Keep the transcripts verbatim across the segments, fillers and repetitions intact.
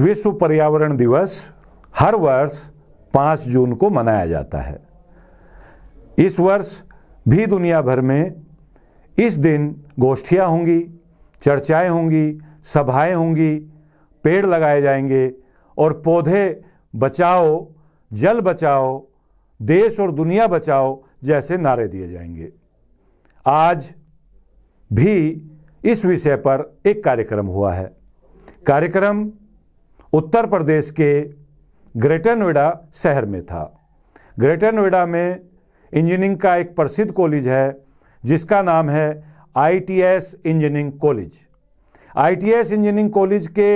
विश्व पर्यावरण दिवस हर वर्ष पाँच जून को मनाया जाता है। इस वर्ष भी दुनिया भर में इस दिन गोष्ठियाँ होंगी, चर्चाएं होंगी, सभाएं होंगी, पेड़ लगाए जाएंगे और पौधे बचाओ, जल बचाओ, देश और दुनिया बचाओ जैसे नारे दिए जाएंगे। आज भी इस विषय पर एक कार्यक्रम हुआ है। कार्यक्रम उत्तर प्रदेश के ग्रेटर नोएडा शहर में था। ग्रेटर नोएडा में इंजीनियरिंग का एक प्रसिद्ध कॉलेज है जिसका नाम है I T S engineering college. I T S engineering college के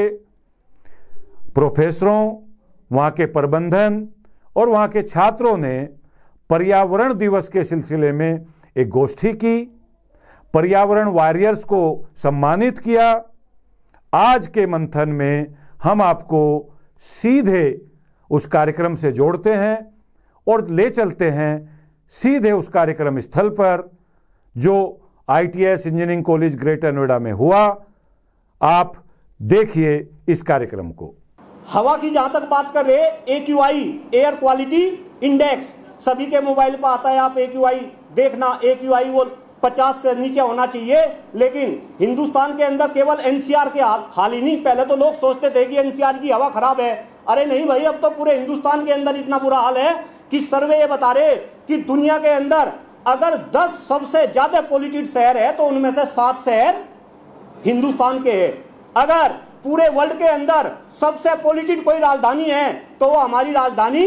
प्रोफेसरों, वहाँ के प्रबंधन और वहाँ के छात्रों ने पर्यावरण दिवस के सिलसिले में एक गोष्ठी की, पर्यावरण वॉरियर्स को सम्मानित किया। आज के मंथन में हम आपको सीधे उस कार्यक्रम से जोड़ते हैं और ले चलते हैं सीधे उस कार्यक्रम स्थल पर जो I T S engineering college greater Noida में हुआ। आप देखिए इस कार्यक्रम को। हवा की जहां तक बात कर रहे, A Q I air quality index सभी के मोबाइल पर आता है, आप ए क्यू आई देखना। ए क्यू आई वो पचास से नीचे होना चाहिए, लेकिन हिंदुस्तान के अंदर केवल एन सी आर के हाल, हाल ही नहीं, पहले तो लोग सोचते थे कि एन सी आर की हवा खराब है। अरे नहीं भाई, अब तो पूरे हिंदुस्तान के अंदर इतना बुरा हाल है कि सर्वे ये बता रहे कि दुनिया के अंदर अगर दस सबसे ज्यादा पॉल्यूटेड शहर है तो उनमें से सात शहर हिंदुस्तान के हैं। अगर पूरे वर्ल्ड के अंदर सबसे पॉल्यूटेड कोई राजधानी है तो वो हमारी राजधानी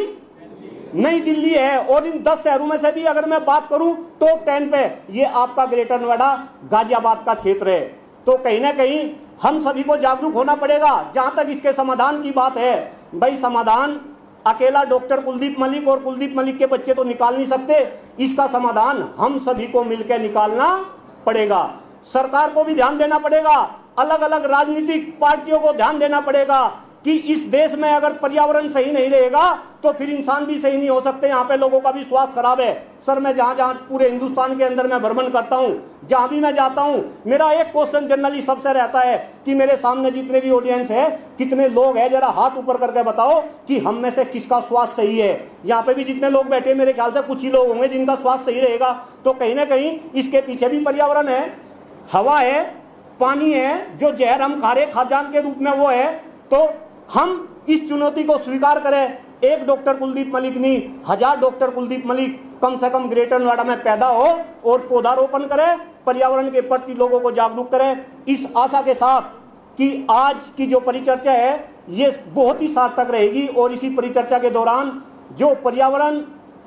नई दिल्ली है। और इन दस शहरों में से भी अगर मैं बात करूं टॉप टेन पे ये आपका ग्रेटर नोएडा गाजियाबाद का क्षेत्र है। तो कहीं ना कहीं हम सभी को जागरूक होना पड़ेगा। जहां तक इसके समाधान की बात है, भाई समाधान अकेला डॉक्टर कुलदीप मलिक और कुलदीप मलिक के बच्चे तो निकाल नहीं सकते। इसका समाधान हम सभी को मिलकर निकालना पड़ेगा। सरकार को भी ध्यान देना पड़ेगा, अलग अलग राजनीतिक पार्टियों को ध्यान देना पड़ेगा कि इस देश में अगर पर्यावरण सही नहीं रहेगा तो फिर इंसान भी सही नहीं हो सकते। यहाँ पे लोगों का भी स्वास्थ्य खराब है। सर, मैं जहाँ जहाँ पूरे हिंदुस्तान के अंदर मैं भ्रमण करता हूँ, जहाँ भी मैं जाता हूँ, मेरा एक क्वेश्चन जनरली सबसे रहता है कि मेरे सामने जितने भी ऑडियंस है, कितने लोग हैं, जरा हाथ ऊपर करके बताओ कि हम में से किसका स्वास्थ्य सही है। यहाँ पे भी जितने लोग बैठे, मेरे ख्याल से कुछ ही लोग होंगे जिनका स्वास्थ्य सही रहेगा। तो कहीं ना कहीं इसके पीछे भी पर्यावरण है, हवा है, पानी है, जो जहर हम खा रहे खाद्यान्न के रूप में वो है। तो हम इस चुनौती को स्वीकार करें। एक डॉक्टर कुलदीप मलिक नहीं, हजार डॉक्टर कुलदीप मलिक कम से कम ग्रेटर नोएडा में पैदा हो और पौधारोपण करें, पर्यावरण के प्रति लोगों को जागरूक करें। इस आशा के साथ कि आज की जो परिचर्चा है ये बहुत ही सार्थक रहेगी और इसी परिचर्चा के दौरान जो पर्यावरण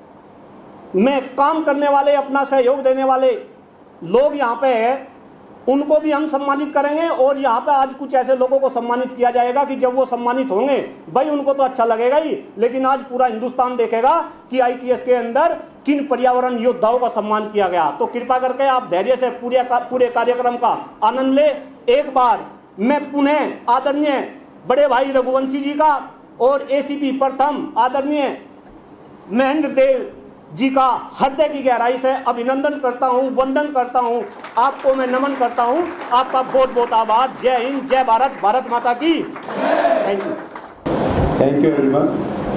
में काम करने वाले, अपना सहयोग देने वाले लोग यहाँ पे है, उनको भी हम सम्मानित करेंगे। और यहाँ पे आज कुछ ऐसे लोगों को सम्मानित किया जाएगा कि जब वो सम्मानित होंगे भाई उनको तो अच्छा लगेगा ही, लेकिन आज पूरा हिंदुस्तान देखेगा कि आई टी एस के अंदर किन पर्यावरण योद्धाओं का सम्मान किया गया। तो कृपा करके आप धैर्य से पूरे पूरे कार्यक्रम का आनंद ले। एक बार मैं पुनः आदरणीय बड़े भाई रघुवंशी जी का और ए सी पी प्रथम आदरणीय महेंद्र देव जी का हृदय की गहराई से अभिनंदन करता हूं, वंदन करता हूं, आपको मैं नमन करता हूं। आपका बहुत बहुत आभार। जय हिंद, जय भारत, भारत माता की। Thank you thank you everyone.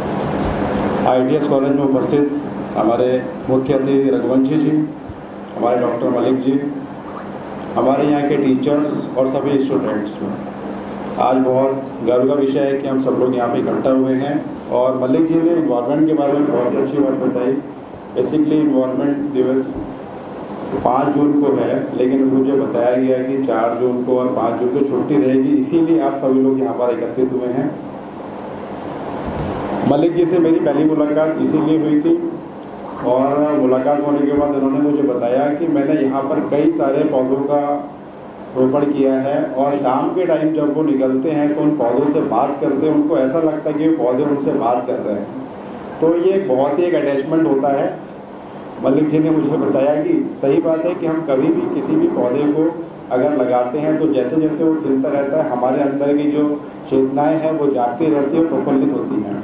I T S college में उपस्थित हमारे मुख्य अतिथि रघुवंशी जी, हमारे डॉक्टर मलिक जी, हमारे यहाँ के टीचर्स और सभी स्टूडेंट्स, आज बहुत गर्व का विषय है कि हम सब लोग यहाँ पे इकट्ठा हुए हैं। और मलिक जी ने इन्वायरमेंट के बारे में बहुत ही अच्छी बात बताई। बेसिकली इन्वायरमेंट दिवस पाँच जून को है, लेकिन मुझे बताया गया कि चार जून को और पाँच जून को छुट्टी रहेगी, इसीलिए आप सभी लोग यहाँ पर एकत्रित हुए हैं। मलिक जी से मेरी पहली मुलाकात इसीलिए हुई थी और मुलाकात होने के बाद उन्होंने मुझे बताया कि मैंने यहाँ पर कई सारे पौधों का रोपण किया है और शाम के टाइम जब वो निकलते हैं तो उन पौधों से बात करते हैं, उनको ऐसा लगता है कि वो पौधे उनसे बात कर रहे हैं। तो ये बहुत ही एक अटैचमेंट होता है। मलिक जी ने मुझे बताया कि सही बात है कि हम कभी भी किसी भी पौधे को अगर लगाते हैं तो जैसे जैसे वो खिलता रहता है, हमारे अंदर की जो चेतनाएं हैं वो जागती रहती है और प्रफुल्लित होती हैं।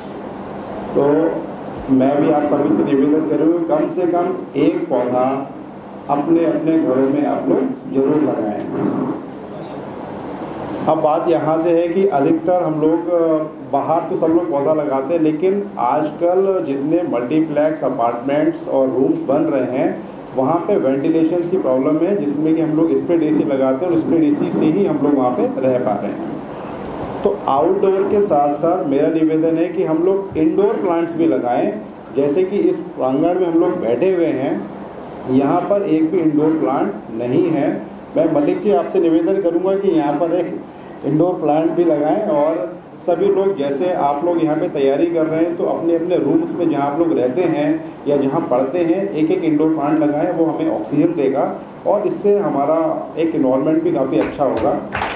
तो मैं भी आप सभी से निवेदन करूँगा, कम से कम एक पौधा अपने अपने घरों में आप लोग जरूर लगाएं। अब बात यहाँ से है कि अधिकतर हम लोग बाहर तो सब लोग पौधा लगाते हैं, लेकिन आजकल जितने मल्टीप्लेक्स अपार्टमेंट्स और रूम्स बन रहे हैं वहाँ पे वेंटिलेशन की प्रॉब्लम है, जिसमें कि हम लोग स्प्लिट एसी लगाते हैं और स्प्लिट एसी से ही हम लोग वहाँ पे रह पा रहे हैं। तो आउटडोर के साथ साथ मेरा निवेदन है कि हम लोग इंडोर प्लांट्स भी लगाएं। जैसे कि इस प्रांगण में हम लोग बैठे हुए हैं, यहाँ पर एक भी इंडोर प्लांट नहीं है। मैं मलिक जी आपसे निवेदन करूँगा कि यहाँ पर एक इंडोर प्लांट भी लगाएं और सभी लोग, जैसे आप लोग यहाँ पे तैयारी कर रहे हैं, तो अपने अपने रूम्स में जहाँ आप लोग रहते हैं या जहाँ पढ़ते हैं एक एक इंडोर प्लांट लगाएं। वो हमें ऑक्सीजन देगा और इससे हमारा एक इन्वायरमेंट भी काफ़ी अच्छा होगा।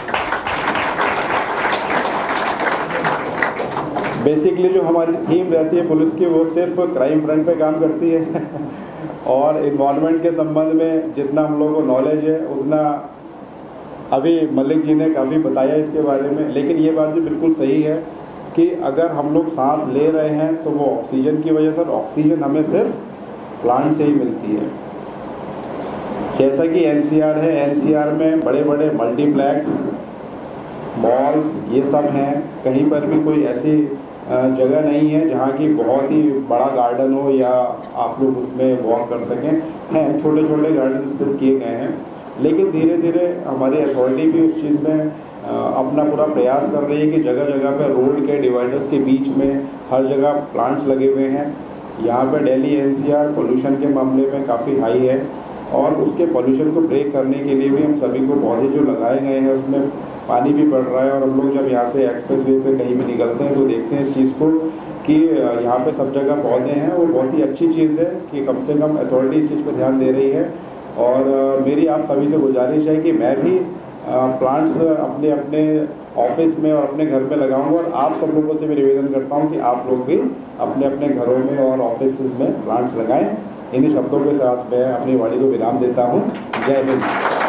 बेसिकली जो हमारी थीम रहती है पुलिस की, वो सिर्फ क्राइम फ्रंट पे काम करती है और इन्वायरमेंट के संबंध में जितना हम लोगों को नॉलेज है उतना अभी मलिक जी ने काफ़ी बताया इसके बारे में। लेकिन ये बात भी बिल्कुल सही है कि अगर हम लोग सांस ले रहे हैं तो वो ऑक्सीजन की वजह से, ऑक्सीजन हमें सिर्फ प्लांट से ही मिलती है। जैसा कि एनसीआर है, एनसीआर में बड़े बड़े मल्टीप्लेक्स, मॉल्स, ये सब हैं। कहीं पर भी कोई ऐसी जगह नहीं है जहाँ की बहुत ही बड़ा गार्डन हो या आप लोग उसमें वॉक कर सकें। हैं छोटे छोटे गार्डन स्थित किए गए हैं, लेकिन धीरे धीरे हमारी अथॉरिटी भी उस चीज़ में अपना पूरा प्रयास कर रही है कि जगह जगह पर रोड के डिवाइडर्स के बीच में हर जगह प्लांट्स लगे हुए हैं। यहाँ पर दिल्ली एनसीआर पोल्यूशन के मामले में काफ़ी हाई है और उसके पोल्यूशन को ब्रेक करने के लिए भी हम सभी को पौधे जो लगाए गए हैं उसमें पानी भी पड़ रहा है। और हम लोग जब यहाँ से एक्सप्रेस वे पे कहीं भी निकलते हैं तो देखते हैं इस चीज़ को कि यहाँ पे सब जगह पौधे हैं। वो बहुत ही अच्छी चीज़ है कि कम से कम अथॉरिटी इस चीज़ पे ध्यान दे रही है। और मेरी आप सभी से गुजारिश है कि मैं भी प्लांट्स अपने अपने ऑफिस में और अपने घर में लगाऊंगा और आप सब लोगों से भी निवेदन करता हूँ कि आप लोग भी अपने अपने घरों में और ऑफिस में प्लांट्स लगाएं। इन्हीं शब्दों के साथ मैं अपनी वाणी को विराम देता हूँ। जय हिंद।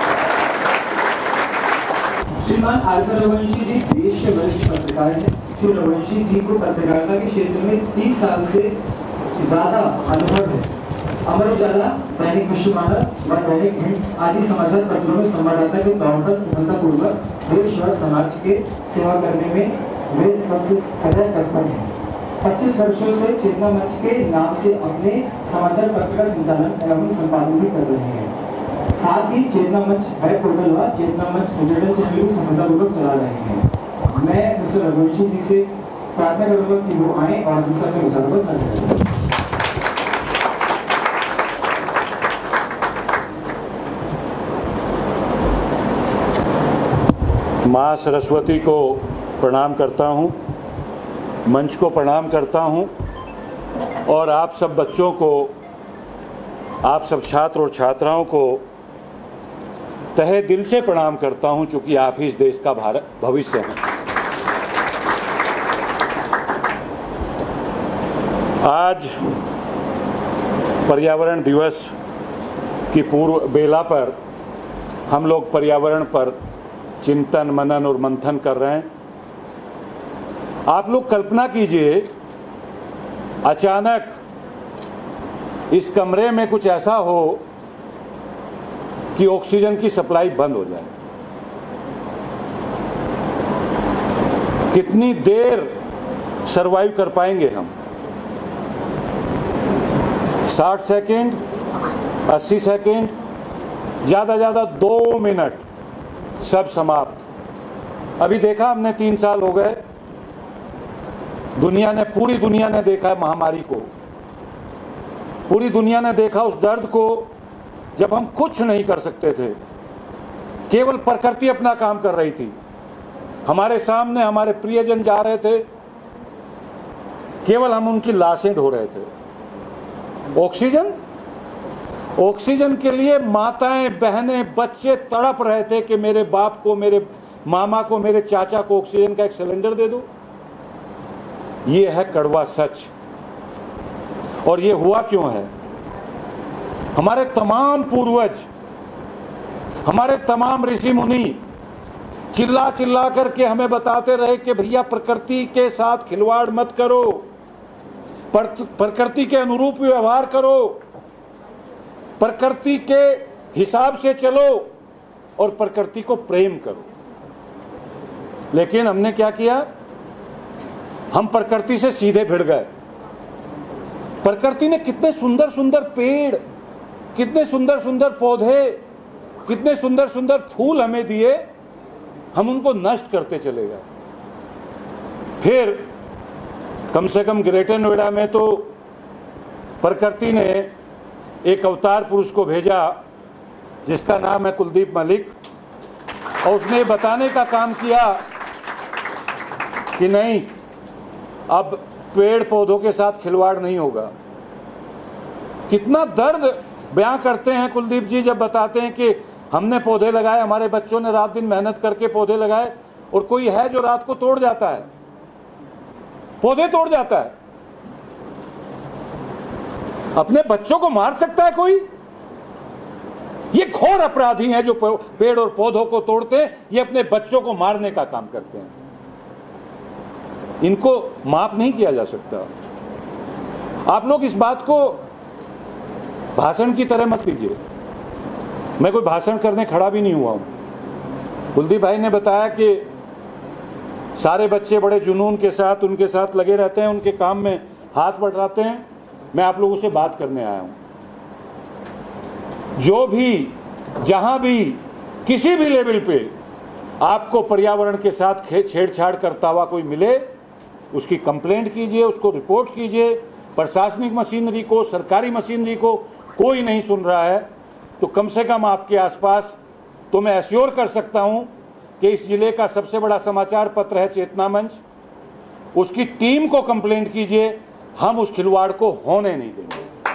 श्रीमान आल्का रघुवंशी जी देश के वरिष्ठ पत्रकार हैं। श्री रघुवंशी जी को पत्रकारिता के क्षेत्र में तीस साल से ज्यादा अनुभव है। अमर उजाला, दैनिक विश्वमानव व दैनिक हिंद आदि समाचार पत्रों में संवाददाता के तौर पर सफलतापूर्वक देश व समाज के सेवा करने में वे सबसे सदैव तत्पर हैं। पच्चीस वर्षों से चेतना मंच के नाम से अपने समाचार पत्र का संचालन एवं संपादन भी कर रहे हैं। साथ ही चेतना मंच वेब पोर्टल व चेतना मंच डिजिटल चैनल भी सफलतापूर्वक चला रहे हैं। मैं मिस्टर रघुवंशी जी से प्रार्थना करूंगा कि वो आए और हम सबके विचारों पर साझा करें। माँ सरस्वती को प्रणाम करता हूँ, मंच को प्रणाम करता हूँ और आप सब बच्चों को, आप सब छात्र और छात्राओं को तहे दिल से प्रणाम करता हूँ, चूँकि आप ही इस देश का भारत भविष्य हैं। आज पर्यावरण दिवस की पूर्व बेला पर हम लोग पर्यावरण पर चिंतन, मनन और मंथन कर रहे हैं। आप लोग कल्पना कीजिए, अचानक इस कमरे में कुछ ऐसा हो कि ऑक्सीजन की सप्लाई बंद हो जाए। कितनी देर सरवाइव कर पाएंगे हम? साठ सेकेंड, अस्सी सेकेंड, ज़्यादा ज़्यादा दो मिनट, सब समाप्त। अभी देखा हमने, तीन साल हो गए, दुनिया ने, पूरी दुनिया ने देखा महामारी को, पूरी दुनिया ने देखा उस दर्द को जब हम कुछ नहीं कर सकते थे, केवल प्रकृति अपना काम कर रही थी। हमारे सामने हमारे प्रियजन जा रहे थे, केवल हम उनकी लाशें ढो रहे थे। ऑक्सीजन ऑक्सीजन के लिए माताएं, बहनें, बच्चे तड़प रहे थे कि मेरे बाप को, मेरे मामा को, मेरे चाचा को ऑक्सीजन का एक सिलेंडर दे दो। ये है कड़वा सच। और ये हुआ क्यों है? हमारे तमाम पूर्वज, हमारे तमाम ऋषि मुनि चिल्ला चिल्ला करके हमें बताते रहे कि भैया प्रकृति के साथ खिलवाड़ मत करो, प्रकृति के अनुरूप व्यवहार करो, प्रकृति के हिसाब से चलो और प्रकृति को प्रेम करो। लेकिन हमने क्या किया, हम प्रकृति से सीधे भिड़ गए। प्रकृति ने कितने सुंदर सुंदर पेड़, कितने सुंदर सुंदर पौधे, कितने सुंदर सुंदर फूल हमें दिए, हम उनको नष्ट करते चले गए। फिर कम से कम ग्रेटर नोएडा में तो प्रकृति ने एक अवतार पुरुष को भेजा जिसका नाम है कुलदीप मलिक, और उसने बताने का काम किया कि नहीं, अब पेड़ पौधों के साथ खिलवाड़ नहीं होगा। कितना दर्द बयां करते हैं कुलदीप जी जब बताते हैं कि हमने पौधे लगाए, हमारे बच्चों ने रात दिन मेहनत करके पौधे लगाए, और कोई है जो रात को तोड़ जाता है, पौधे तोड़ जाता है। अपने बच्चों को मार सकता है कोई? ये घोर अपराधी हैं जो पेड़ और पौधों को तोड़ते हैं, ये अपने बच्चों को मारने का काम करते हैं। इनको माफ नहीं किया जा सकता। आप लोग इस बात को भाषण की तरह मत लीजिए। मैं कोई भाषण करने खड़ा भी नहीं हुआ हूं। कुलदीप भाई ने बताया कि सारे बच्चे बड़े जुनून के साथ उनके साथ लगे रहते हैं, उनके काम में हाथ बटाते हैं। मैं आप लोगों से बात करने आया हूं। जो भी, जहां भी, किसी भी लेवल पे आपको पर्यावरण के साथ छेड़छाड़ करता हुआ कोई मिले, उसकी कंप्लेंट कीजिए, उसको रिपोर्ट कीजिए। प्रशासनिक मशीनरी को, सरकारी मशीनरी को कोई नहीं सुन रहा है, तो कम से कम आपके आसपास, तो मैं एश्योर कर सकता हूं कि इस जिले का सबसे बड़ा समाचार पत्र है चेतना मंच, उसकी टीम को कंप्लेंट कीजिए। हम उस खिलवाड़ को होने नहीं देंगे।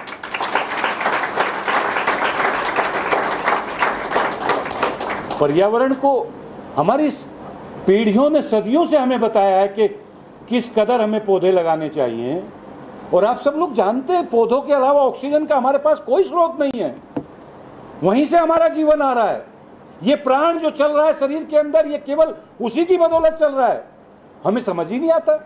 पर्यावरण को हमारी पीढ़ियों ने, सदियों से हमें बताया है कि किस कदर हमें पौधे लगाने चाहिए, और आप सब लोग जानते हैं पौधों के अलावा ऑक्सीजन का हमारे पास कोई स्रोत नहीं है। वहीं से हमारा जीवन आ रहा है। ये प्राण जो चल रहा है शरीर के अंदर, ये केवल उसी की बदौलत चल रहा है। हमें समझ ही नहीं आता।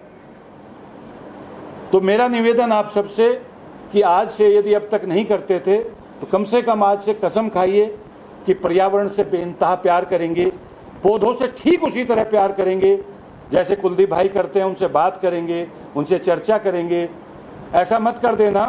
तो मेरा निवेदन आप सबसे कि आज से, यदि अब तक नहीं करते थे, तो कम से कम आज से कसम खाइए कि पर्यावरण से बेइंतहा प्यार करेंगे, पौधों से ठीक उसी तरह प्यार करेंगे जैसे कुलदीप भाई करते हैं। उनसे बात करेंगे, उनसे चर्चा करेंगे। ऐसा मत कर देना।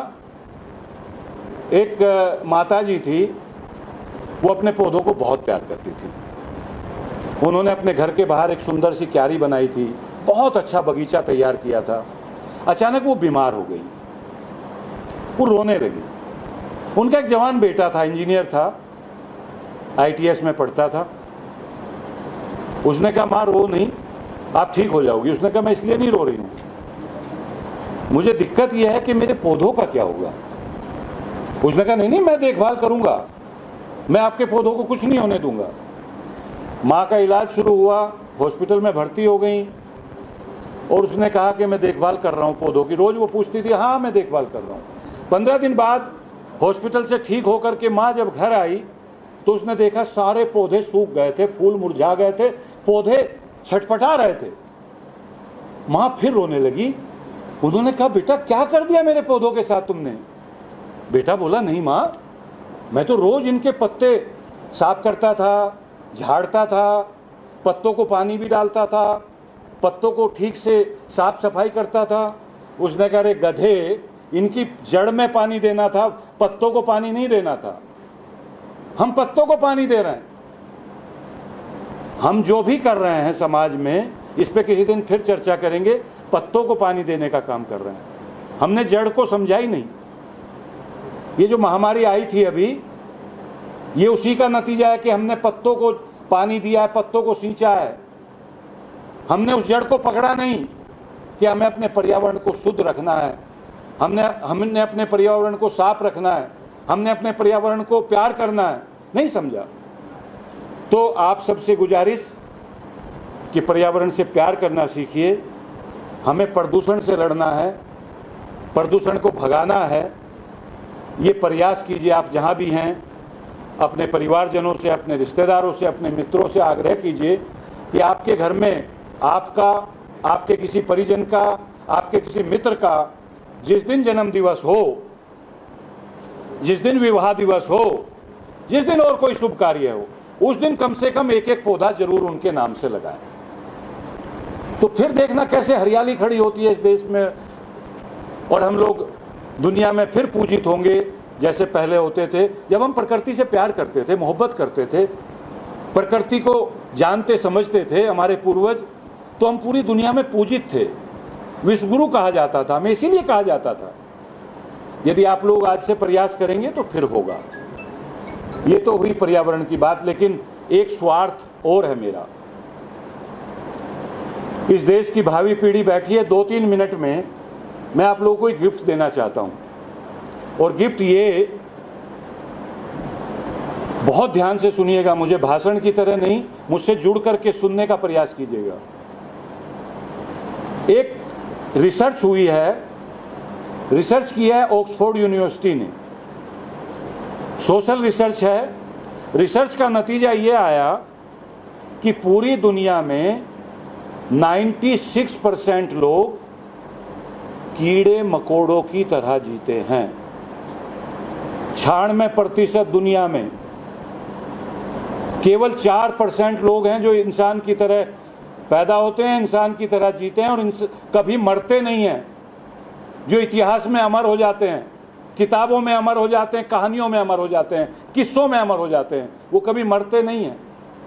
एक माता जी थी, वो अपने पौधों को बहुत प्यार करती थी। उन्होंने अपने घर के बाहर एक सुंदर सी क्यारी बनाई थी, बहुत अच्छा बगीचा तैयार किया था। अचानक वो बीमार हो गई, वो रोने लगी। उनका एक जवान बेटा था, इंजीनियर था, आई टी एस में पढ़ता था। उसने कहा, माँ रो नहीं, आप ठीक हो जाओगी। उसने कहा, मैं इसलिए नहीं रो रही हूँ, मुझे दिक्कत यह है कि मेरे पौधों का क्या होगा। उसने कहा, नहीं नहीं, मैं देखभाल करूंगा, मैं आपके पौधों को कुछ नहीं होने दूंगा। माँ का इलाज शुरू हुआ, हॉस्पिटल में भर्ती हो गई, और उसने कहा कि मैं देखभाल कर रहा हूँ पौधों की। रोज वो पूछती थी, हाँ मैं देखभाल कर रहा हूँ। पंद्रह दिन बाद हॉस्पिटल से ठीक होकर के माँ जब घर आई, तो उसने देखा सारे पौधे सूख गए थे, फूल मुरझा गए थे, पौधे छटपटा रहे थे। माँ फिर रोने लगी। उन्होंने कहा, बेटा क्या कर दिया मेरे पौधों के साथ तुमने? बेटा बोला, नहीं माँ, मैं तो रोज इनके पत्ते साफ करता था, झाड़ता था, पत्तों को पानी भी डालता था, पत्तों को ठीक से साफ सफाई करता था। उसने कहा, अरे गधे, इनकी जड़ में पानी देना था, पत्तों को पानी नहीं देना था। हम पत्तों को पानी दे रहे हैं। हम जो भी कर रहे हैं समाज में, इस पे किसी दिन फिर चर्चा करेंगे, पत्तों को पानी देने का काम कर रहे हैं। हमने जड़ को समझा ही नहीं। ये जो महामारी आई थी अभी, ये उसी का नतीजा है कि हमने पत्तों को पानी दिया है, पत्तों को सींचा है। हमने उस जड़ को पकड़ा नहीं कि हमें अपने पर्यावरण को शुद्ध रखना है, हमने हमने अपने पर्यावरण को साफ रखना है, हमने अपने पर्यावरण को प्यार करना है, नहीं समझा। तो आप सबसे गुजारिश कि पर्यावरण से प्यार करना सीखिए। हमें प्रदूषण से लड़ना है, प्रदूषण को भगाना है। ये प्रयास कीजिए। आप जहाँ भी हैं, अपने परिवारजनों से, अपने रिश्तेदारों से, अपने मित्रों से आग्रह कीजिए कि आपके घर में आपका, आपके किसी परिजन का, आपके किसी मित्र का जिस दिन जन्म दिवस हो, जिस दिन विवाह दिवस हो, जिस दिन और कोई शुभ कार्य हो, उस दिन कम से कम एक एक पौधा जरूर उनके नाम से लगाएं। तो फिर देखना कैसे हरियाली खड़ी होती है इस देश में, और हम लोग दुनिया में फिर पूजित होंगे जैसे पहले होते थे, जब हम प्रकृति से प्यार करते थे, मोहब्बत करते थे, प्रकृति को जानते समझते थे हमारे पूर्वज, तो हम पूरी दुनिया में पूजित थे। विश्वगुरु कहा जाता था, हमें इसीलिए कहा जाता था। यदि आप लोग आज से प्रयास करेंगे तो फिर होगा। ये तो हुई पर्यावरण की बात, लेकिन एक स्वार्थ और है मेरा। इस देश की भावी पीढ़ी बैठी है, दो तीन मिनट में मैं आप लोगों को एक गिफ्ट देना चाहता हूं, और गिफ्ट ये बहुत ध्यान से सुनिएगा, मुझे भाषण की तरह नहीं, मुझसे जुड़ करके सुनने का प्रयास कीजिएगा। एक रिसर्च हुई है, रिसर्च किया है ऑक्सफोर्ड यूनिवर्सिटी ने, सोशल रिसर्च है। रिसर्च का नतीजा ये आया कि पूरी दुनिया में छियानवे परसेंट लोग कीड़े मकोड़ों की तरह जीते हैं। छियानवे प्रतिशत दुनिया में केवल चार परसेंट लोग हैं जो इंसान की तरह पैदा होते हैं, इंसान की तरह जीते हैं और कभी मरते नहीं हैं, जो इतिहास में अमर हो जाते हैं, किताबों में अमर हो जाते हैं, कहानियों में अमर हो जाते हैं, किस्सों में अमर हो जाते हैं, वो कभी मरते नहीं हैं।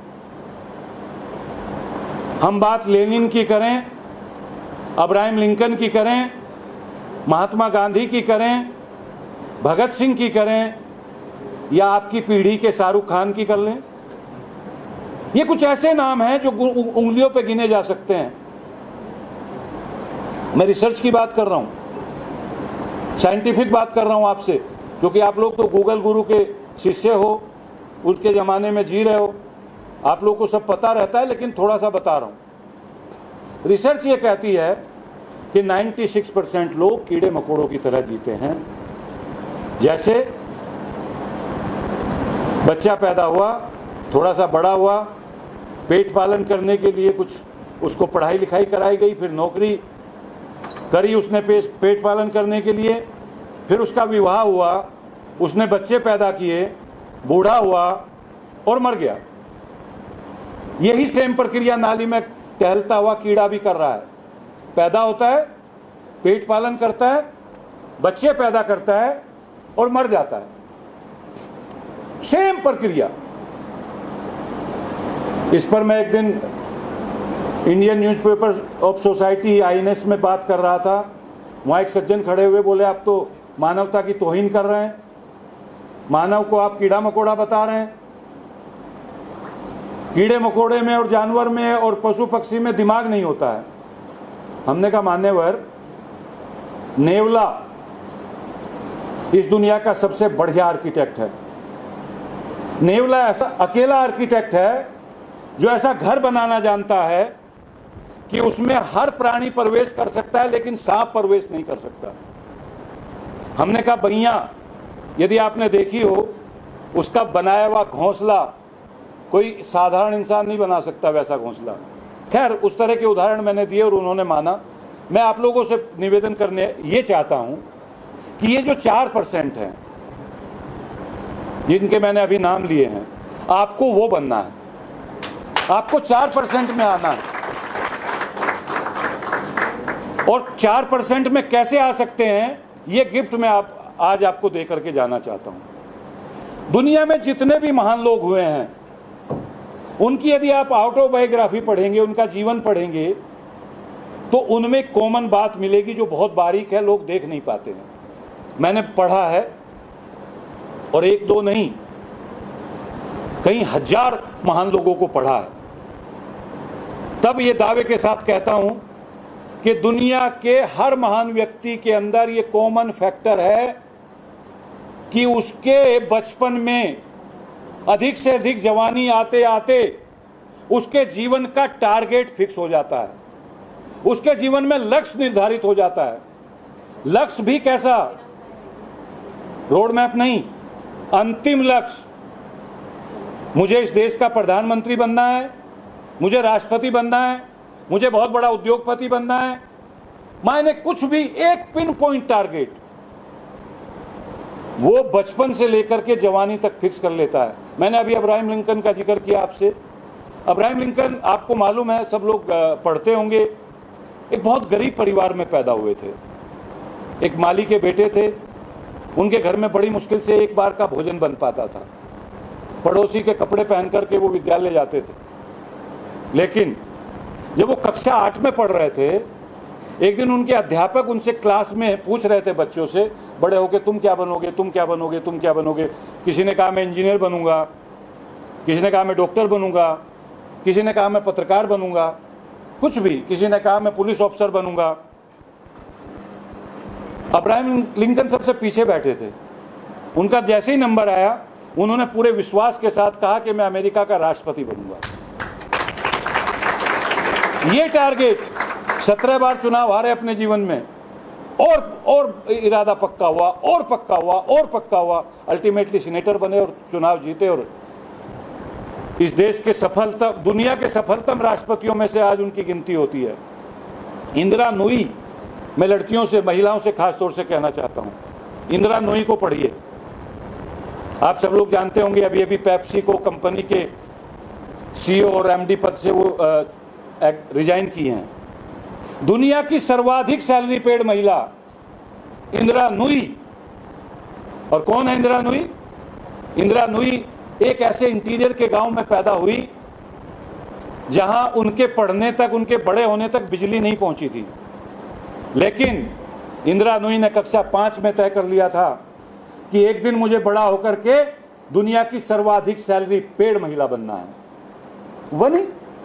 हम बात लेनिन की करें, अब्राहम लिंकन की करें, महात्मा गांधी की करें, भगत सिंह की करें, या आपकी पीढ़ी के शाहरुख खान की कर लें, ये कुछ ऐसे नाम हैं जो उंगलियों पे गिने जा सकते हैं। मैं रिसर्च की बात कर रहा हूं, साइंटिफिक बात कर रहा हूं आपसे, क्योंकि आप लोग तो गूगल गुरु के शिष्य हो, उनके ज़माने में जी रहे हो, आप लोग को सब पता रहता है, लेकिन थोड़ा सा बता रहा हूं। रिसर्च ये कहती है कि छियानवे परसेंट लोग कीड़े मकोड़ों की तरह जीते हैं। जैसे बच्चा पैदा हुआ, थोड़ा सा बड़ा हुआ, पेट पालन करने के लिए कुछ उसको पढ़ाई लिखाई कराई गई, फिर नौकरी करी उसने पेट पालन करने के लिए, फिर उसका विवाह हुआ, उसने बच्चे पैदा किए, बूढ़ा हुआ और मर गया। यही सेम प्रक्रिया नाली में टहलता हुआ कीड़ा भी कर रहा है। पैदा होता है, पेट पालन करता है, बच्चे पैदा करता है और मर जाता है। सेम प्रक्रिया। इस पर मैं एक दिन Indian newspaper of society I N S में बात कर रहा था। वहाँ एक सज्जन खड़े हुए बोले, आप तो मानवता की तौहीन कर रहे हैं, मानव को आप कीड़ा मकोड़ा बता रहे हैं। कीड़े मकोड़े में और जानवर में और पशु पक्षी में दिमाग नहीं होता है। हमने कहा, मान्यवर, नेवला इस दुनिया का सबसे बढ़िया आर्किटेक्ट है। नेवला ऐसा अकेला आर्किटेक्ट है जो ऐसा घर बनाना जानता है कि उसमें हर प्राणी प्रवेश कर सकता है, लेकिन सांप प्रवेश नहीं कर सकता। हमने कहा, बइया, यदि आपने देखी हो, उसका बनाया हुआ घोंसला कोई साधारण इंसान नहीं बना सकता, वैसा घोंसला। खैर, उस तरह के उदाहरण मैंने दिए और उन्होंने माना। मैं आप लोगों से निवेदन करने ये चाहता हूं कि ये जो चार परसेंट हैं जिनके मैंने अभी नाम लिए हैं, आपको वो बनना है, आपको चार परसेंट में आना है। और चार परसेंट में कैसे आ सकते हैं, ये गिफ्ट मैं आप आज आपको दे करके जाना चाहता हूं। दुनिया में जितने भी महान लोग हुए हैं, उनकी यदि आप ऑटोबायोग्राफी पढ़ेंगे, उनका जीवन पढ़ेंगे, तो उनमें कॉमन बात मिलेगी जो बहुत बारीक है, लोग देख नहीं पाते हैं। मैंने पढ़ा है, और एक दो नहीं, कई हजार महान लोगों को पढ़ा है। तब ये दावे के साथ कहता हूं कि दुनिया के हर महान व्यक्ति के अंदर ये कॉमन फैक्टर है कि उसके बचपन में अधिक से अधिक जवानी आते आते उसके जीवन का टारगेट फिक्स हो जाता है, उसके जीवन में लक्ष्य निर्धारित हो जाता है। लक्ष्य भी कैसा? रोड मैप नहीं, अंतिम लक्ष्य। मुझे इस देश का प्रधानमंत्री बनना है, मुझे राष्ट्रपति बनना है, मुझे बहुत बड़ा उद्योगपति बनना है, मैंने कुछ भी एक पिन पॉइंट टारगेट वो बचपन से लेकर के जवानी तक फिक्स कर लेता है। मैंने अभी अब्राहम लिंकन का जिक्र किया आपसे। अब्राहम लिंकन, आपको मालूम है, सब लोग पढ़ते होंगे, एक बहुत गरीब परिवार में पैदा हुए थे। एक माली के बेटे थे, उनके घर में बड़ी मुश्किल से एक बार का भोजन बन पाता था। पड़ोसी के कपड़े पहन करके वो विद्यालय जाते थे। लेकिन जब वो कक्षा आठ में पढ़ रहे थे, एक दिन उनके अध्यापक उनसे क्लास में पूछ रहे थे बच्चों से, बड़े होके तुम क्या बनोगे, तुम क्या बनोगे, तुम क्या बनोगे। किसी ने कहा मैं इंजीनियर बनूंगा, किसी ने कहा मैं डॉक्टर बनूंगा, किसी ने कहा मैं पत्रकार बनूंगा, कुछ भी, किसी ने कहा मैं पुलिस ऑफिसर बनूंगा। अब्राहम लिंकन सबसे पीछे बैठे थे। उनका जैसे ही नंबर आया, उन्होंने पूरे विश्वास के साथ कहा कि मैं अमेरिका का राष्ट्रपति बनूंगा। ये टारगेट, सत्रह बार चुनाव हारे अपने जीवन में, और और इरादा पक्का हुआ, और पक्का हुआ, और पक्का हुआ। अल्टीमेटली सीनेटर बने और चुनाव जीते, और इस देश के सफलतम, दुनिया के सफलतम राष्ट्रपतियों में से आज उनकी गिनती होती है। इंदिरा नूई, मैं लड़कियों से, महिलाओं से खास तौर से कहना चाहता हूं, इंदिरा नूई को पढ़िए। आप सब लोग जानते होंगे, अभी अभी पेप्सी को कंपनी के सीईओ और एमडी पद से वो रिजाइन किए हैं। दुनिया की सर्वाधिक सैलरी पेड महिला इंदिरा नूई। और कौन है इंदिरा नूई? इंदिरा नूई एक ऐसे इंटीरियर के गांव में पैदा हुई जहां उनके पढ़ने तक, उनके बड़े होने तक बिजली नहीं पहुंची थी। लेकिन इंदिरा नूई ने कक्षा पांच में तय कर लिया था कि एक दिन मुझे बड़ा होकर के दुनिया की सर्वाधिक सैलरी पेड महिला बनना है। बनी।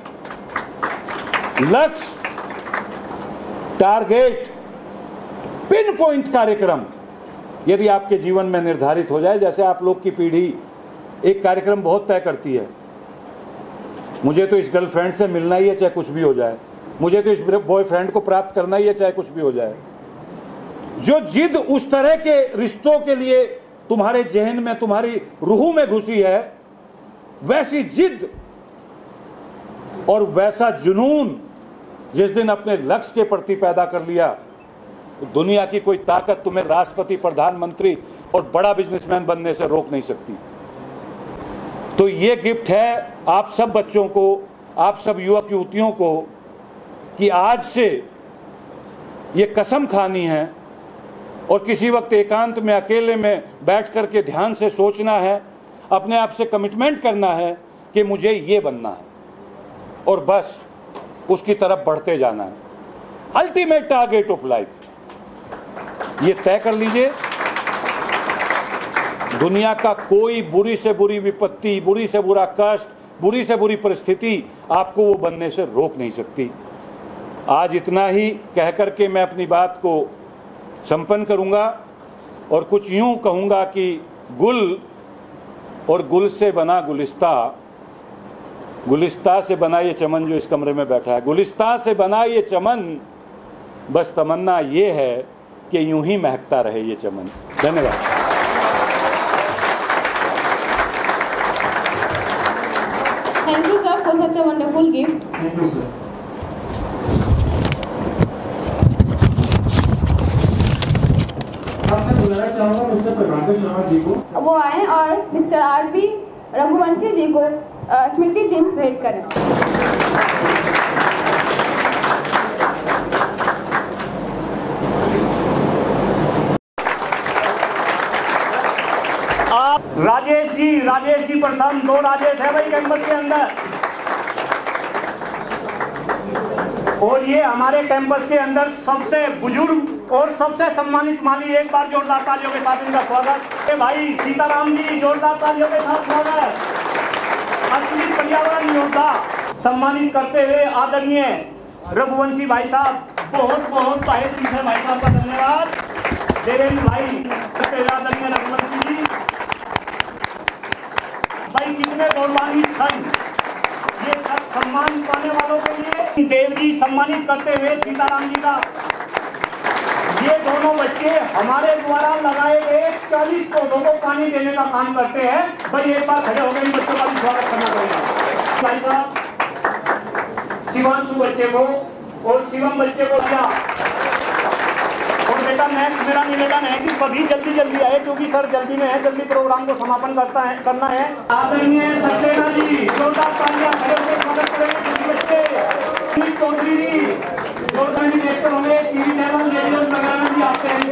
लक्ष्य, टारगेट, पिन पॉइंट कार्यक्रम यदि आपके जीवन में निर्धारित हो जाए, जैसे आप लोग की पीढ़ी एक कार्यक्रम बहुत तय करती है, मुझे तो इस गर्लफ्रेंड से मिलना ही है चाहे कुछ भी हो जाए, मुझे तो इस बॉयफ्रेंड को प्राप्त करना ही है चाहे कुछ भी हो जाए। जो जिद उस तरह के रिश्तों के लिए तुम्हारे जहन में, तुम्हारी रूह में घुसी है, वैसी जिद और वैसा जुनून जिस दिन अपने लक्ष्य के प्रति पैदा कर लिया, तो दुनिया की कोई ताकत तुम्हें राष्ट्रपति, प्रधानमंत्री और बड़ा बिजनेसमैन बनने से रोक नहीं सकती। तो ये गिफ्ट है आप सब बच्चों को, आप सब युवक युवतियों को, कि आज से ये कसम खानी है और किसी वक्त एकांत में, अकेले में बैठ कर के ध्यान से सोचना है, अपने आप से कमिटमेंट करना है कि मुझे ये बनना है, और बस उसकी तरफ बढ़ते जाना है। अल्टीमेट टारगेट ऑफ लाइफ ये तय कर लीजिए। दुनिया का कोई बुरी से बुरी विपत्ति, बुरी से बुरा कष्ट, बुरी से बुरी परिस्थिति आपको वो बनने से रोक नहीं सकती। आज इतना ही कह करके मैं अपनी बात को संपन्न करूंगा और कुछ यूं कहूंगा कि गुल और गुल से बना गुलिस्ता, गुलिस्ता से बना ये चमन जो इस कमरे में बैठा है, गुलिस्ता से बना ये चमन, बस तमन्ना ये है कि यूं ही महकता रहे ये चमन। धन्यवाद। Thank you, sir, for such a wonderful gift. Thank you, sir. अब मैं बुलाना चाहूँगा मिस्टर प्रभाकर शर्मा जी को। वो आए और mister R P Raghuvanshi ji को स्मृति चिन्ह भेंट करें। आप राजेश जी, राजेश जी प्रथम, दो राजेश है भाई कैंपस के अंदर, और ये हमारे कैंपस के अंदर सबसे बुजुर्ग और सबसे सम्मानित माली। एक बार जोरदार तालियों के साथ इनका स्वागत। भाई सीताराम जी, जोरदार तालियों के साथ स्वागत। असली पर्यावरण योद्धा सम्मानित करते हुए आदरणीय रघुवंशी भाई साहब, बहुत बहुत तहे दिल से भाई साहब का धन्यवाद। देवेंद्र भाई, आदरणीय रघुवंशी जी भाई, कितने गौरवान्वित क्षण ये सब सम्मान पाने वालों के लिए। देव जी सम्मानित करते हुए सीताराम जी का, ये दोनों बच्चे हमारे द्वारा लगाए गए चालीस पौधों को पानी देने का काम करते हैं। भाई एक बार खड़े हो गए, इन बच्चों का भी स्वागत करना पड़ेगा। भाई साहब, शिवांशु बच्चे को और शिवम बच्चे को दिया, और बेटा नेक्स्ट मेरा निवेदन है कि सभी जल्दी जल्दी आए, क्योंकि सर जल्दी में है, जल्दी प्रोग्राम को समापन करता है करना है। आदरणीय सक्सेना जी, जोरदार तालियां खड़े होकर स्वागत करेंगे। बच्चे चौधरी जी, रोड में भी देखते होंगे, टीवी चैनल रेडियो वगैरह में भी आते हैं,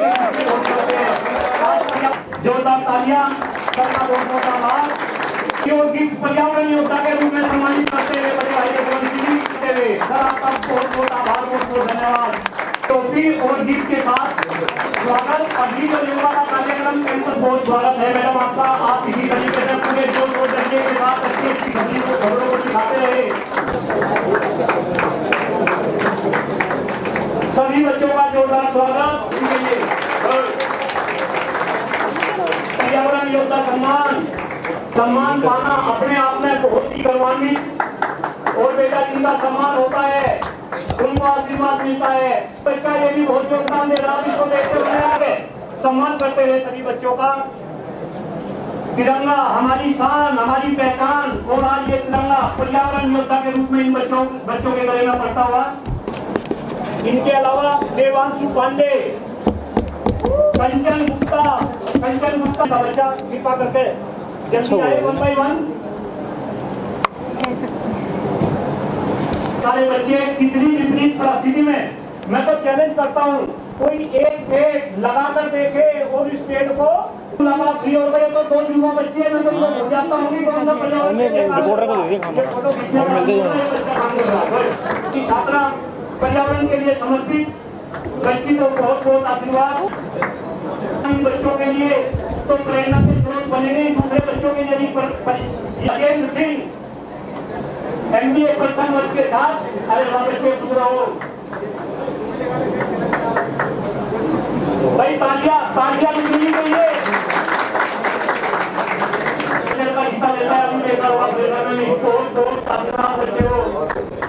जोरदार तालियां, सबका बहुत बहुत आभार। पर्यावरण योद्धा के रूप में सम्मानित करते हुए बड़े भाई रघुवंशी जी करते हुए सर आपका बहुत बहुत आभार, बहुत बहुत धन्यवाद। टोपी और गीत के साथ स्वागत और गीत और योगा का कार्यक्रम के अंदर बहुत स्वागत है मैडम आपका। आप इसी तरीके से पूरे जोर और जज्बे के साथ अच्छी अच्छी घटनी को खबरों को दिखाते रहे। सभी बच्चों का जोरदार स्वागत। पर्यावरण योद्धा सम्मान सम्मान पाना अपने आप में बहुत ही गौरवान्वित और बेटा जिनका सम्मान होता है उनको आशीर्वाद मिलता है। बच्चा ये भी बहुत योगदान दे रहा है, इसको देखते हुए आगे सम्मान करते हुए सभी बच्चों का। तिरंगा हमारी शान, हमारी पहचान, और आज ये तिरंगा पर्यावरण योद्धा के रूप में इन बच्चों बच्चों के गले में पड़ता हुआ। इनके अलावा देवांशु पांडे, कंचन गुप्ता, कंचन गुप्ता का बच्चा कृपा करके जल्दी आए वन बाई वन। सारे बच्चे कितनी विपरीत परिस्थिति में, मैं तो चैलेंज करता हूँ कोई एक पेड़ लगाकर देखे और इस पेड़ को लगा फ्री हो गए तो दो युवा बच्चे मैं तो हो जाता हूँ कि छात्रा पर्यावरण के लिए समर्पित बच्ची को बहुत बहुत आशीर्वाद। बच्चों के लिए तो प्रेरणा के स्रोत बनेंगे, दूसरे बच्चों के लिए भी। Rajendra Singh M B A प्रथम वर्ष के साथ, अरे वाह बच्चे खुश रहो भाई, तालियां तालियां मिलनी चाहिए। का हिस्सा लेता है अभी देखा होगा बहुत बहुत आशीर्वाद बच्चे हो।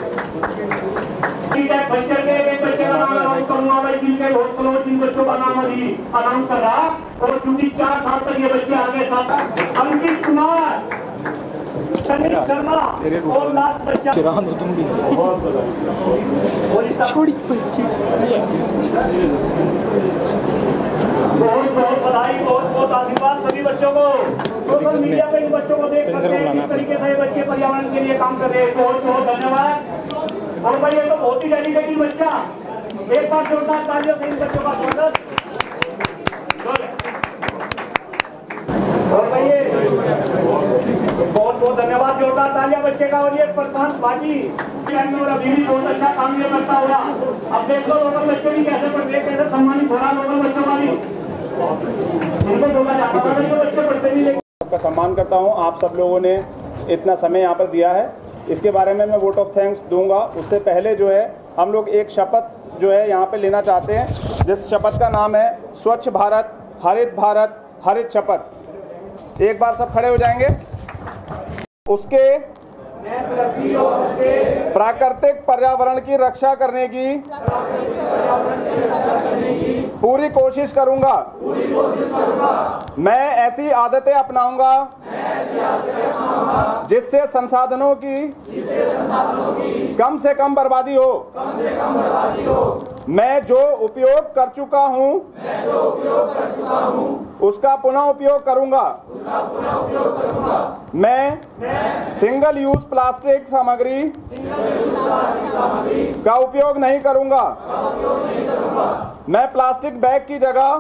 ठीक है, फर्स्ट ईयर के एक बच्चे का नाम अनाउंस करूंगा भाई, जिनके बहुत क्लोज जिन बच्चों का नाम अभी अनाउंस कर रहा, और चूंकि चार साल तक ये बच्चे आगे साथ अंकित कुमार, तनिष शर्मा और लास्ट बच्चा छोटी बच्ची, बहुत बहुत बधाई, बहुत बहुत आशीर्वाद सभी बच्चों को। सोशल मीडिया पे इन बच्चों को देख सकते हैं किस तरीके से बच्चे पर्यावरण के लिए काम कर रहे हैं, बहुत बहुत धन्यवाद। और भाई ये तो बहुत ही डेडिकेटेड बच्चा, एक बार जोरदार तालियों से इन बच्चों का स्वागत। और भाई बहुत बहुत धन्यवाद, जोरदार तालियां बच्चे का। और ये प्रशांत भाजी और अभी भी बहुत अच्छा काम ये करता होगा। अब देख लो लोकल बच्चे भी कैसे पढ़ रहे, कैसे सम्मानित हो रहा लोकल बच्चों का भी, इनको बोला जाता था तो बच्चे पढ़ते नहीं। आपका सम्मान करता हूं, आप सब लोगों ने इतना समय यहाँ पर दिया है, इसके बारे में मैं वोट ऑफ थैंक्स दूंगा। उससे पहले जो है हम लोग एक शपथ जो है यहाँ पे लेना चाहते हैं, जिस शपथ का नाम है स्वच्छ भारत हरित भारत हरित शपथ। एक बार सब खड़े हो जाएंगे। उसके प्राकृतिक पर्यावरण की रक्षा करने की पूरी कोशिश करूंगा। मैं ऐसी आदतें अपनाऊंगा जिससे संसाधनों की कम से कम बर्बादी हो। मैं जो उपयोग कर चुका हूं उसका पुनः उपयोग करूंगा। मैं सिंगल यूज प्लास्टिक सामग्री का उपयोग नहीं करूंगा। मैं प्लास्टिक बैग की जगह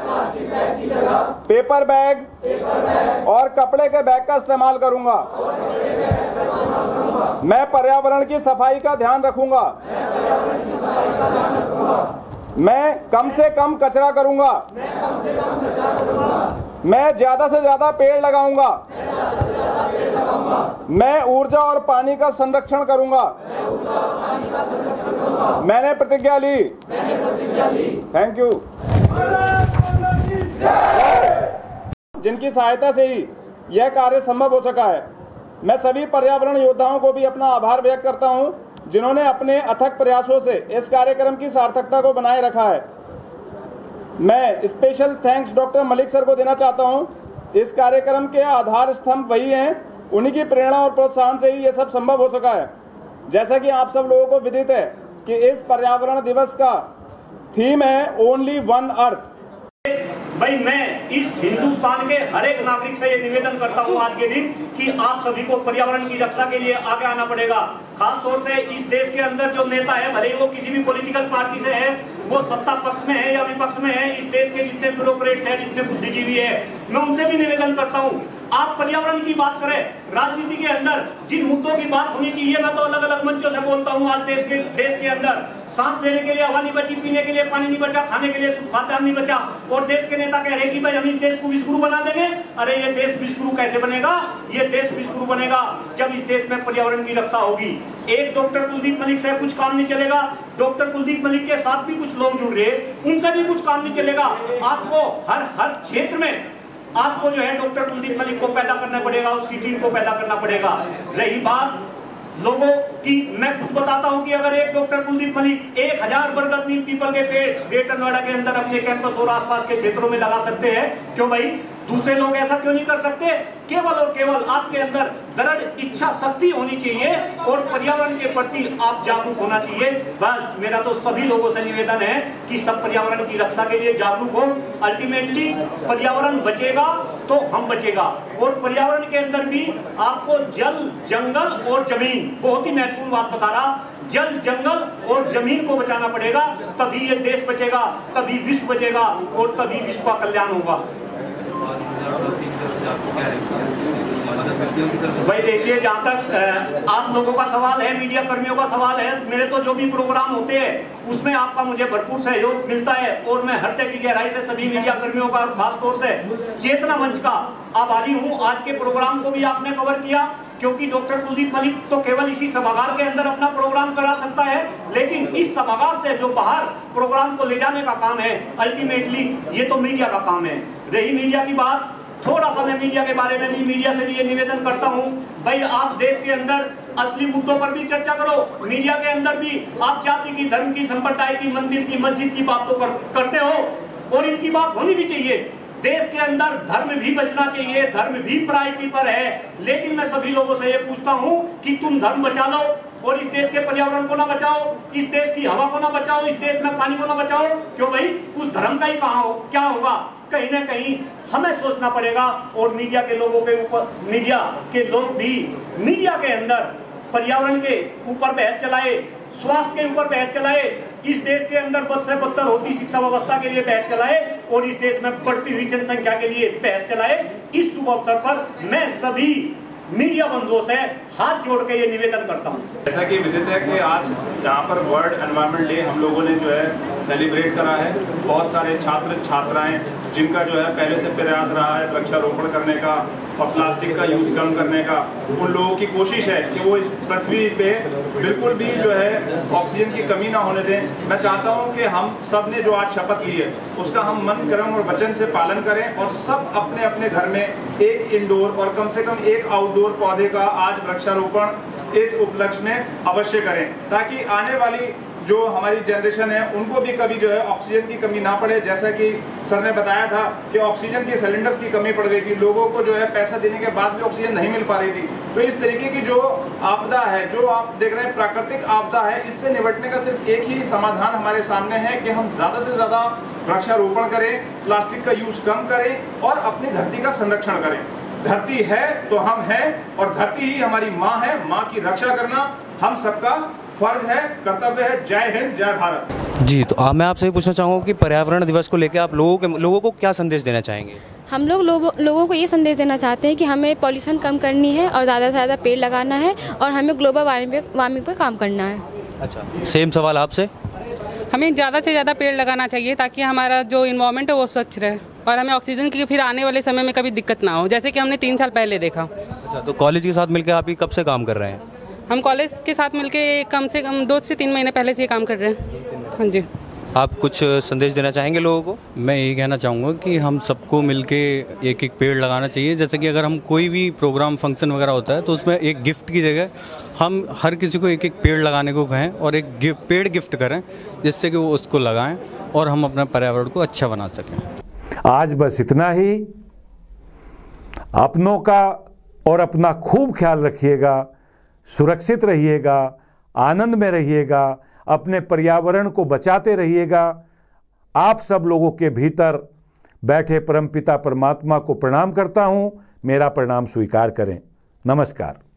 पेपर बैग और कपड़े के बैग का इस्तेमाल करूंगा। मैं पर्यावरण की सफाई का ध्यान रखूंगा। मैं कम से कम कचरा करूंगा। मैं ज्यादा से ज्यादा पेड़ लगाऊंगा। मैं ऊर्जा और पानी का संरक्षण करूंगा। मैंने प्रतिज्ञा ली। Thank you. जिनकी सहायता से ही यह कार्य संभव हो सका है, मैं सभी पर्यावरण योद्धाओं को भी अपना आभार व्यक्त करता हूं, जिन्होंने अपने अथक प्रयासों से इस कार्यक्रम की सार्थकता को बनाए रखा है। मैं special thanks doctor Malik sir को देना चाहता हूं। इस कार्यक्रम के आधार स्तंभ वही हैं, उन्हीं की प्रेरणा और प्रोत्साहन से ही यह सब संभव हो सका है। जैसा कि आप सब लोगों को विदित है कि इस पर्यावरण दिवस का थीम है ओनली वन अर्थ। भाई मैं इस हिंदुस्तान के हर एक नागरिक से ये निवेदन करता हूँ आज के दिन कि आप सभी को पर्यावरण की रक्षा के लिए आगे आना पड़ेगा। खास तौर से इस देश के अंदर जो नेता है, भले ही वो किसी भी पॉलिटिकल पार्टी से है, वो सत्ता पक्ष में है या विपक्ष में है, इस देश के जितने ब्यूरोक्रेट्स हैं, जितने बुद्धिजीवी है, मैं उनसे भी निवेदन करता हूँ आप पर्यावरण की बात करें। राजनीति के अंदर जिन मुद्दों की बात होनी चाहिए, मैं तो अलग अलग मंचों से बोलता हूँ, आज देश के देश के अंदर सांस लेने के लिए हवा नहीं बची, पीने के लिए पानी नहीं बचा, खाने के लिए शुद्ध खाद्यान्न नहीं बचा, और देश के नेता कह रहे हैं कि भाई हम इस देश को विश्वगुरु बना देंगे। अरे ये देश विश्वगुरु कैसे बनेगा? ये देश विश्वगुरु बनेगा जब इस देश में पर्यावरण की रक्षा होगी। एक डॉक्टर कुलदीप मलिक से कुछ काम नहीं चलेगा, डॉक्टर कुलदीप मलिक के साथ भी कुछ लोग जुड़ रहे, उनसे भी कुछ काम नहीं चलेगा। आपको हर हर क्षेत्र में आपको जो है डॉक्टर कुलदीप मलिक को पैदा करना पड़ेगा, उसकी टीम को पैदा करना पड़ेगा। रही बात लोगों की, मैं खुद बताता हूं कि अगर एक डॉक्टर कुलदीप मलिक एक हजार बरगद नीम पीपल के पेड़ ग्रेटर नोएडा के अंदर अपने कैंपस और आसपास के क्षेत्रों में लगा सकते हैं, क्यों भाई दूसरे लोग ऐसा क्यों नहीं कर सकते? केवल और केवल आपके अंदर दृढ़ इच्छा शक्ति होनी चाहिए और पर्यावरण के प्रति आप जागरूक होना चाहिए। बस मेरा तो सभी लोगों से निवेदन है कि सब पर्यावरण की रक्षा के लिए जागरूक हो। अल्टीमेटली पर्यावरण बचेगा तो हम बचेगा, और पर्यावरण के अंदर भी आपको जल, जंगल और जमीन, बहुत ही महत्वपूर्ण बात बता रहा, जल, जंगल और जमीन को बचाना पड़ेगा, तभी ये देश बचेगा, तभी विश्व बचेगा और तभी विश्व का कल्याण होगा। भाई देखिए, जहाँ तक आप लोगों का सवाल है, मीडिया कर्मियों का सवाल है, मेरे तो जो भी प्रोग्राम होते हैं उसमें आपका मुझे भरपूर सहयोग मिलता है, और मैं हृदय की गहराई से सभी मीडिया कर्मियों का, खास तौर से चेतना मंच का आभारी हूँ। आज के प्रोग्राम को भी आपने कवर किया, क्योंकि डॉक्टर कुलदीप मलिक तो केवल इसी सभागार के अंदर अपना प्रोग्राम करा सकता है, लेकिन इस सभागार से जो बाहर प्रोग्राम को ले जाने का काम है, अल्टीमेटली ये तो मीडिया का काम है। रही मीडिया की बात, थोड़ा सा मैं मीडिया के बारे में भी, मीडिया से भी ये निवेदन करता हूं, भाई आप देश के अंदर असली मुद्दों पर भी चर्चा करो। मीडिया के अंदर भी आप जाति की, धर्म की, संप्रदाय की, मंदिर की, मस्जिद की बात तो कर, करते हो, और इनकी बात होनी भी चाहिए। देश के अंदर धर्म भी बचना चाहिए, धर्म भी प्रायोरिटी पर है, लेकिन मैं सभी लोगों से ये पूछता हूं कि तुम धर्म बचा लो और इस देश के पर्यावरण को ना बचाओ, इस देश की हवा को ना बचाओ, इस देश में पानी को ना बचाओ, क्यों भाई? उस धर्म का ही कहां हो, क्या होगा? कहीं ना कहीं हमें सोचना पड़ेगा, और मीडिया के लोगों के ऊपर, मीडिया के लोग भी मीडिया के अंदर पर्यावरण के ऊपर बहस चलाए, स्वास्थ्य के ऊपर बहस चलाए, इस देश के अंदर बद से बदतर होती शिक्षा व्यवस्था के लिए बहस चलाए, और इस देश में बढ़ती हुई जनसंख्या के लिए बहस चलाए। इस शुभ अवसर पर मैं सभी मीडिया बंधुओं से हाथ जोड़ के ये निवेदन करता हूँ। जैसा कि विदित है कि आज यहाँ पर वर्ल्ड एनवायरनमेंट डे हम लोगों ने जो है सेलिब्रेट करा है। बहुत सारे छात्र छात्राएं जिनका जो है पहले से प्रयास रहा है वृक्षारोपण करने का और प्लास्टिक का यूज़ कम करने का, उन लोगों की कोशिश है कि वो इस पृथ्वी पे बिल्कुल भी जो है ऑक्सीजन की कमी ना होने दें। मैं चाहता हूँ कि हम सब ने जो आज शपथ ली है उसका हम मन, कर्म और वचन से पालन करें, और सब अपने अपने घर में एक इंडोर और कम से कम एक आउटडोर पौधे का आज वृक्षारोपण इस उपलक्ष्य में अवश्य करें, ताकि आने वाली जो हमारी जनरेशन है उनको भी कभी जो है ऑक्सीजन की कमी ना पड़े। जैसा कि सर ने बताया था कि ऑक्सीजन की सिलेंडर्स की कमी पड़ रही थी, लोगों को जो है पैसा देने के बाद भी ऑक्सीजन नहीं मिल पा रही थी। तो इस तरीके की जो आपदा है, जो आप देख रहे हैं प्राकृतिक आपदा है, इससे निपटने का सिर्फ एक ही समाधान हमारे सामने है कि हम ज्यादा से ज्यादा वृक्षारोपण करें, प्लास्टिक का यूज कम करें और अपनी धरती का संरक्षण करें। धरती है तो हम हैं, और धरती ही हमारी माँ है। माँ की रक्षा करना हम सबका फर्ज है, कर्तव्य है। जय हिंद, जय भारत। जी, तो आ, मैं आपसे ये पूछना चाहूँगा कि पर्यावरण दिवस को लेकर आप लोगों के लोगों को क्या संदेश देना चाहेंगे? हम लोग लोगों लोगों को ये संदेश देना चाहते हैं कि हमें पॉल्यूशन कम करनी है और ज़्यादा से ज़्यादा पेड़ लगाना है, और हमें ग्लोबल वार्मिंग पर काम करना है। अच्छा, सेम सवाल आपसे। हमें ज़्यादा से ज़्यादा पेड़ लगाना चाहिए ताकि हमारा जो इन्वायरमेंट है वो स्वच्छ रहे, और हमें ऑक्सीजन की फिर आने वाले समय में कभी दिक्कत ना हो, जैसे कि हमने तीन साल पहले देखा। अच्छा, तो कॉलेज के साथ मिलकर आप ये कब से काम कर रहे हैं? हम कॉलेज के साथ मिलके कम से कम दो से तीन महीने पहले से ये काम कर रहे हैं। हाँ जी। आप कुछ संदेश देना चाहेंगे लोगों को? मैं यही कहना चाहूँगा कि हम सबको मिलके एक एक पेड़ लगाना चाहिए। जैसे कि अगर हम कोई भी प्रोग्राम फंक्शन वगैरह होता है तो उसमें एक गिफ्ट की जगह हम हर किसी को एक एक पेड़ लगाने को कहें और एक गिफ्ट, पेड़ गिफ्ट करें, जिससे कि वो उसको लगाएं और हम अपना पर्यावरण को अच्छा बना सकें। आज बस इतना ही। अपनों का और अपना खूब ख्याल रखिएगा, सुरक्षित रहिएगा, आनंद में रहिएगा, अपने पर्यावरण को बचाते रहिएगा। आप सब लोगों के भीतर बैठे परमपिता परमात्मा को प्रणाम करता हूं। मेरा प्रणाम स्वीकार करें। नमस्कार।